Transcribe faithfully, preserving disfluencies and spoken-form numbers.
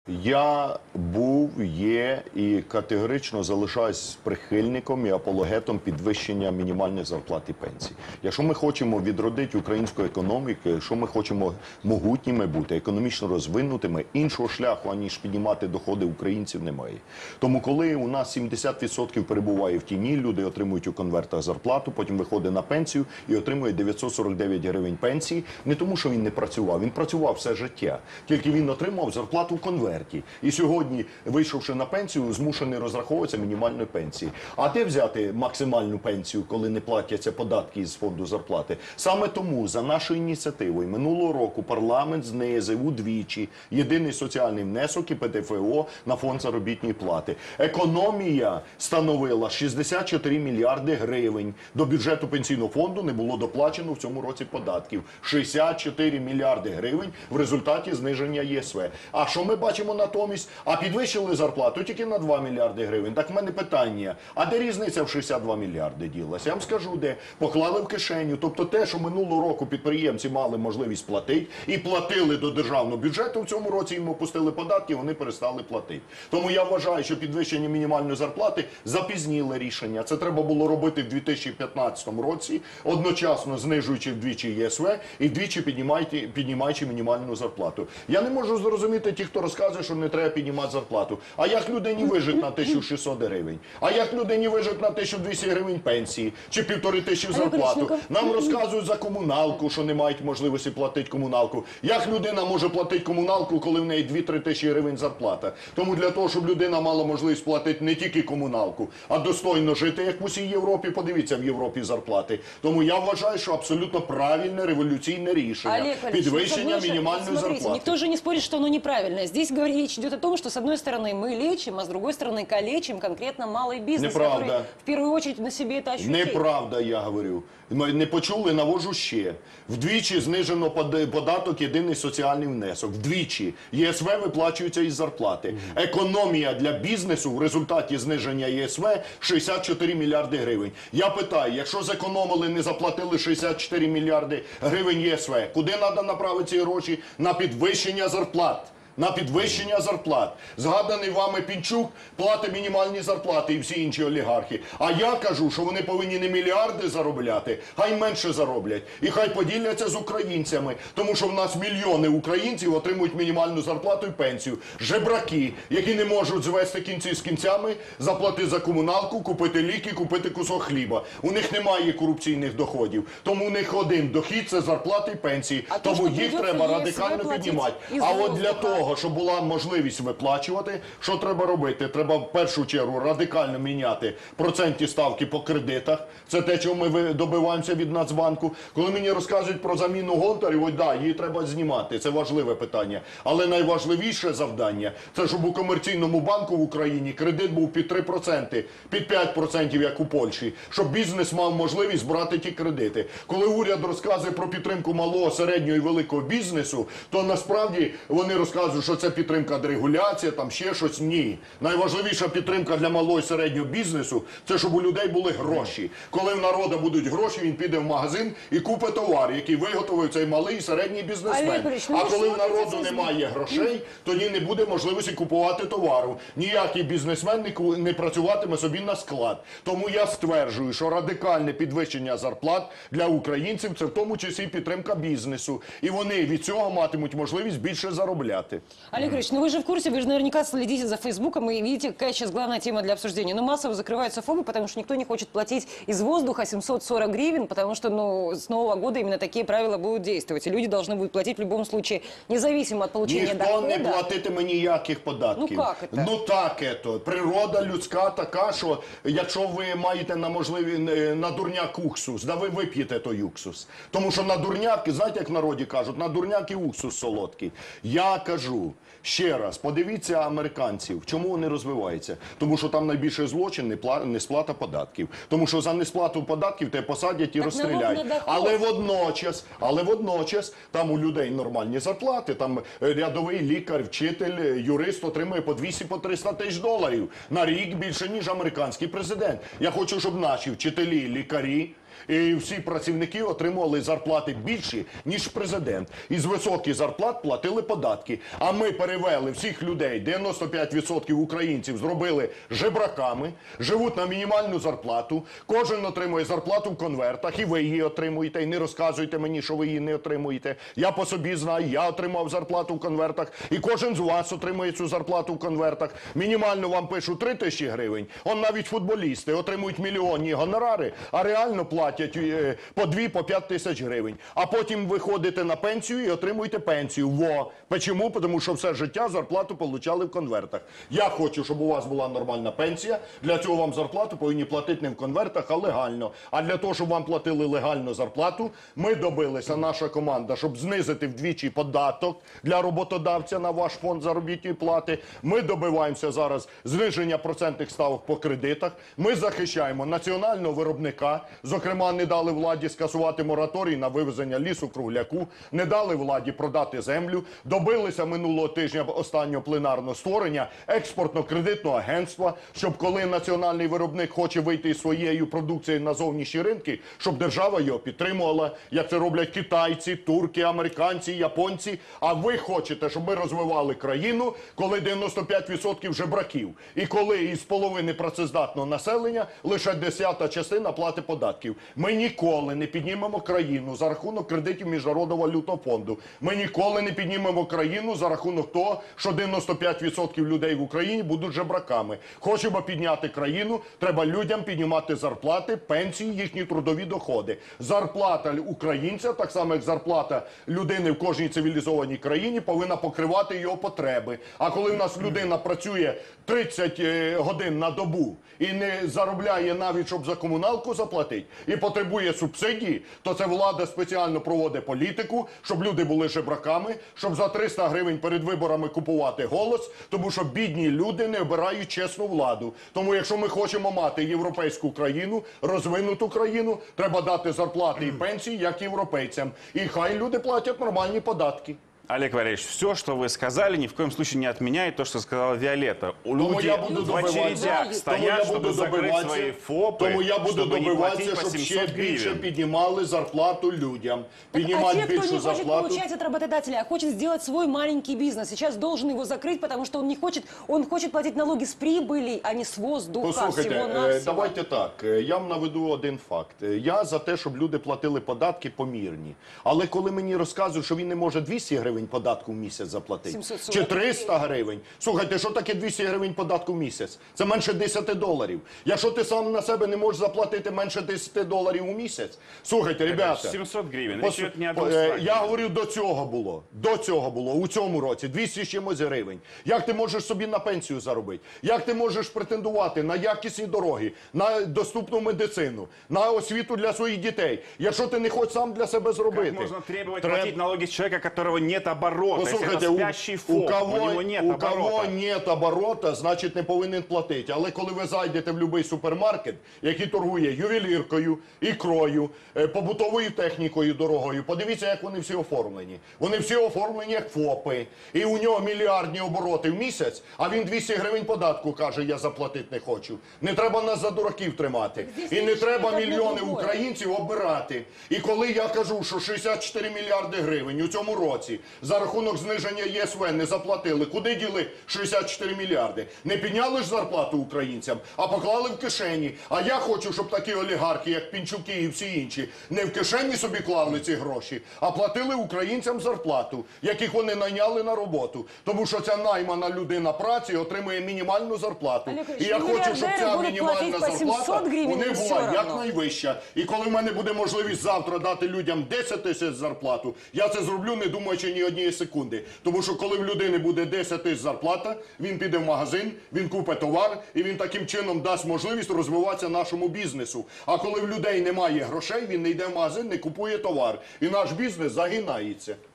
Я був, є і категорично залишаюсь прихильником і апологетом підвищення мінімальних зарплат і пенсій. Якщо ми хочемо відродити українську економіку, якщо ми хочемо могутніми бути, економічно розвинутими, іншого шляху, аніж піднімати доходи українців, немає. Тому коли у нас сімдесят відсотків перебуває в тіні, люди отримують у конвертах зарплату, потім виходить на пенсію і отримує дев'ятсот сорок дев'ять гривень пенсії, не тому, що він не працював, він працював все життя, тільки він отримав зарплату в конверті. І сьогодні, вийшовши на пенсію, змушений розраховуватися мінімальною пенсією. А де взяти максимальну пенсію, коли не платяться податки з фонду зарплати? Саме тому, за нашою ініціативою, минулого року парламент знизив удвічі єдиний соціальний внесок і Пе Де Фе О на фонд заробітної плати. Економія становила шістдесят чотири мільярди гривень. До бюджету пенсійного фонду не було доплачено в цьому році податків. шістдесят чотири мільярди гривень в результаті зниження Є Ес В. А що ми бачимо натомість? А підвищили зарплату тільки на два мільярди гривень. Так в мене питання, а де різниця в шістдесят два мільярди ділася? Я вам скажу, де. Поклали в кишеню. Тобто те, що минулого року підприємці мали можливість платити і платили до державного бюджету, в цьому році їм опустили податки, вони перестали платити. Тому я вважаю, що підвищення мінімальної зарплати запізніле рішення. Це треба було робити в дві тисячі п'ятнадцятому році, одночасно знижуючи вдвічі Є Ес В і вдвічі піднімаючи мінімальну зарплату. Я не можу зрозуміти ті, хто розказує, що не треба піднімати зарплату. А як людині вижити на тисячу шістсот гривень? А як людині вижити на тисячу двісті гривень пенсії? Чи півтори тисячі зарплату? Нам розказують за комуналку, що не мають можливості платити комуналку. Як людина може платити комуналку, коли в неї дві-три тисячі гривень зарплата? Тому для того, щоб людина мала можливість платити не тільки комуналку, а достойно жити, як в усій Європі, подивіться в Європі зарплати. Тому я вважаю, що абсолютно правильне революційне рішення. Підвищення мінімальної зарплати. Никто же не спорит, что оно неправильное. Здесь речь идет о том, что с одной стороны мы лечим, а с другой стороны калечим конкретно малый бизнес, Неправда. который в первую очередь на себе это ощутит. Неправда, я говорю. Не почули, навожу ще. Вдвічі знижено податок єдиний соціальний внесок. Вдвічі. Є Ес В виплачується із зарплати. Економія для бізнесу в результаті зниження Є Ес В шістдесят чотири мільярди гривень. Я питаю, якщо зекономили, не заплатили шістдесят чотири мільярди гривень Є Ес В, куди треба направити ці гроші? На підвищення зарплат. На підвищення зарплат. Згаданий вами Пінчук платить мінімальні зарплати і всі інші олігархи. А я кажу, що вони повинні не мільярди заробляти, хай менше зароблять. І хай поділяться з українцями. Тому що в нас мільйони українців отримують мінімальну зарплату і пенсію. Жебраки, які не можуть звести кінці з кінцями, заплатити за комуналку, купити ліки, купити кусок хліба. У них немає корупційних доходів. Тому у них один дохід – це зарплати і пенсії. А тому то, їх треба радикально піднімати. А от для того, щоб була можливість виплачувати, що треба робити? Треба в першу чергу радикально міняти процентні ставки по кредитах. Це те, чого ми добиваємося від Нацбанку. Коли мені розказують про заміну гонтарів, ось да, її треба знімати, це важливе питання. Але найважливіше завдання – це щоб у комерційному банку в Україні кредит був під три проценти, під п'ять процентів, як у Польщі, щоб бізнес мав можливість брати ті кредити. Коли уряд розказує про підтримку малого, середнього і великого бізнесу, то насправді вони розказують, що це підтримка дерегуляція, там ще щось. Ні. Найважливіша підтримка для малого і середнього бізнесу – це щоб у людей були гроші. Коли в народу будуть гроші, він піде в магазин і купить товар, який виготовив цей малий і середній бізнесмен. А коли в народу немає грошей, тоді не буде можливості купувати товару. Ніякий бізнесмен не працюватиме собі на склад. Тому я стверджую, що радикальне підвищення зарплат для українців – це в тому числі підтримка бізнесу. І вони від цього матимуть можливість більше заробляти. Олег Григорьевич, ну вы же в курсе, вы же наверняка следите за Фейсбуком и видите, какая сейчас главная тема для обсуждения. Ну, массово закрываются ФОПы, потому что никто не хочет платить из воздуха семьсот сорок гривен, потому что, ну, с Нового года именно такие правила будут действовать. И люди должны будут платить в любом случае, независимо от получения дохода. Ніхто не платитиме ніяких податків. Ну, як це? Ну, так ето. Природа людська така, що якщо ви маєте на можливі на дурняк уксус, да ви вип'єте той уксус. Тому що на дурняк, знаєте, як в народі кажуть, на дурняк і уксус солодкий. Я кажу, ще раз, подивіться американців, чому вони розвиваються. Тому що там найбільший злочин – несплата податків. Тому що за несплату податків те посадять і так розстріляють. Але водночас, але водночас там у людей нормальні зарплати. Там рядовий лікар, вчитель, юрист отримує по двісті, по триста тисяч доларів на рік більше, ніж американський президент. Я хочу, щоб наші вчителі, лікарі І всі працівники отримували зарплати більші, ніж президент. І з високих зарплат платили податки. А ми перевели всіх людей, дев'яносто п'ять відсотків українців зробили жебраками, живуть на мінімальну зарплату, кожен отримує зарплату в конвертах, і ви її отримуєте, і не розказуйте мені, що ви її не отримуєте. Я по собі знаю, я отримав зарплату в конвертах, і кожен з вас отримує цю зарплату в конвертах. Мінімально вам пишуть три тисячі гривень, он навіть футболісти отримують мільйонні гонорари, а реально платять е, по дві, по п'ять тисяч гривень. А потім виходите на пенсію і отримуєте пенсію. Во! Чому? Тому що все життя зарплату получали в конвертах. Я хочу, щоб у вас була нормальна пенсія. Для цього вам зарплату повинні платити не в конвертах, а легально. А для того, щоб вам платили легально зарплату, ми добилися, наша команда, щоб знизити вдвічі податок для роботодавця на ваш фонд заробітної плати. Ми добиваємося зараз зниження процентних ставок по кредитах. Ми захищаємо національного виробника. Зокрема, не дали владі скасувати мораторій на вивезення лісу-кругляку, не дали владі продати землю. Добилися минулого тижня останнього пленарного створення експортно-кредитного агентства, щоб коли національний виробник хоче вийти із своєю продукцією на зовнішні ринки, щоб держава його підтримувала, як це роблять китайці, турки, американці, японці. А ви хочете, щоб ми розвивали країну, коли дев'яносто п'ять відсотків жебраків, і коли із половини працездатного населення лише десята частина платить податків. Ми ніколи не піднімемо країну за рахунок кредитів Міжнародного валютного фонду. Ми ніколи не піднімемо країну за рахунок того, що дев'яносто п'ять відсотків людей в Україні будуть жебраками. Хочемо підняти країну, треба людям піднімати зарплати, пенсії, їхні трудові доходи. Зарплата українця, так само як зарплата людини в кожній цивілізованій країні, повинна покривати його потреби. А коли в нас людина працює тридцять годин на добу і не заробляє навіть, щоб за комуналку заплатити, і потребує субсидії, то це влада спеціально проводить політику, щоб люди були жебраками, щоб за триста гривень перед виборами купувати голос, тому що бідні люди не обирають чесну владу. Тому якщо ми хочемо мати європейську країну, розвинуту країну, треба дати зарплати і пенсії, як європейцям. І хай люди платять нормальні податки. Олег Валерьевич, все, что вы сказали, ни в коем случае не отменяет то, что сказала Виолетта. Люди я буду в очередях стоят, чтобы закрыть свои ФОПы, тому я буду чтобы не платить добиватися, по щоб ще семьсот більше гривен. піднімали зарплату людям. А Піднімати те, кто більшу не хочет зарплату. получать от работодателя, а хочет сделать свой маленький бизнес, сейчас должен его закрыть, потому что он не хочет, он хочет платить налоги с прибыли, а не с воздуха. Послухайте, е, всего-навсего. давайте так, е, я вам наведу один факт. Е, Я за те, щоб люди платили податки помірні. Але коли мені розказують, що він не може двісті гривень податку в місяць заплатити, сімсот сорок чи триста гривень, слухайте, що таке двісті гривень податку в місяць? Це менше десяти доларів. Якщо ти сам на себе не можеш заплатити менше десяти доларів у місяць, слухайте, ребята, семьсот гривен, Пос- речь идет не о по- двухстах е, Я гривнах. говорю, до цього було. До цього було. У цьому році. двісті з чимось гривень. Як ти можеш собі на пенсію заробити? Як ти можеш претендувати на якісні дороги, на доступну медицину, на освіту для своїх дітей, якщо ти не хочеш сам для себе зробити? Как можно требовать Треб- платить налоги с человека, у которого нет оборота? Если Послухайте, это у, спящий у, ФОП, кого, у него нет у кого оборота. нет оборота, значить не повинен платити. Але коли ви зайдете в будь-який супермаркет, який торгує ювеліркою, ікрою, е, побутовою технікою дорогою, подивіться, як вони всі оформлені. Вони всі оформлені як ФОПи. І у нього мільярдні обороти в місяць, а він двісті гривень податку каже, я заплатити не хочу. Не треба нас за дураків тримати. І не треба мільйони українців обирати. І коли я кажу, що шістдесят чотири мільярди гривень у цьому році за рахунок зниження ЄСВ не заплатили, куди діли шістдесят чотири мільярди? Не підняли ж зарплату українцям, а поклали в кишені. А я хочу, щоб такі олігархи, як Пінчуки і всі інші, не в кишені собі клали ці гроші, а платили українцям зарплату, яких вони найняли на роботу. Тому що ця наймана людина праці отримує мінімальну зарплату. Олег І я Ильич, хочу, щоб ця будуть мінімальна платити по зарплата сімсот гривень у них і була все як равно. найвища. І коли в мене буде можливість завтра дати людям десять тисяч зарплату, я це зроблю, не думаючи ні однієї секунди. Тому що коли в людини буде десять тисяч зарплата, він піде в магазин, він купить товар, і він таким чином дасть можливість розвиватися нашому бізнесу. А коли в людей немає грошей, він не йде в магазин, не купує товар. І наш бізнес загинається.